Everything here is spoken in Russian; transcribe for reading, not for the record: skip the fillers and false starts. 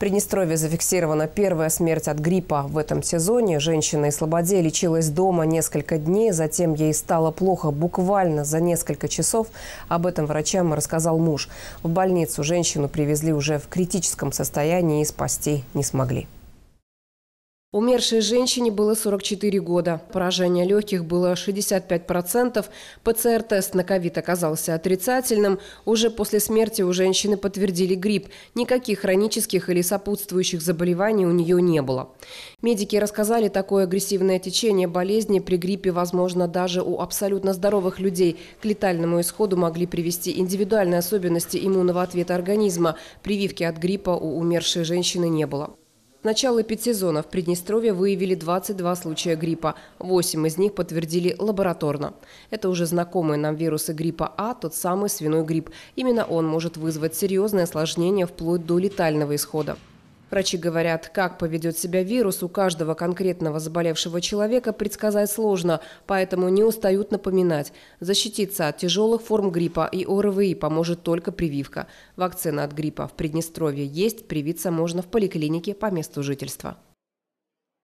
Приднестровье зафиксирована первая смерть от гриппа в этом сезоне. Женщина из Слободе лечилась дома несколько дней, затем ей стало плохо буквально за несколько часов. Об этом врачам рассказал муж. В больницу женщину привезли уже в критическом состоянии и спасти не смогли. Умершей женщине было 44 года. Поражение легких было 65%. ПЦР-тест на ковид оказался отрицательным. Уже после смерти у женщины подтвердили грипп. Никаких хронических или сопутствующих заболеваний у нее не было. Медики рассказали, такое агрессивное течение болезни при гриппе возможно даже у абсолютно здоровых людей. К летальному исходу могли привести индивидуальные особенности иммунного ответа организма. Прививки от гриппа у умершей женщины не было. С начала эпидсезона в Приднестровье выявили 22 случая гриппа. 8 из них подтвердили лабораторно. Это уже знакомые нам вирусы гриппа А, тот самый свиной грипп. Именно он может вызвать серьезные осложнения вплоть до летального исхода. Врачи говорят, как поведет себя вирус у каждого конкретного заболевшего человека предсказать сложно, поэтому не устают напоминать. Защититься от тяжелых форм гриппа и ОРВИ поможет только прививка. Вакцина от гриппа в Приднестровье есть, привиться можно в поликлинике по месту жительства.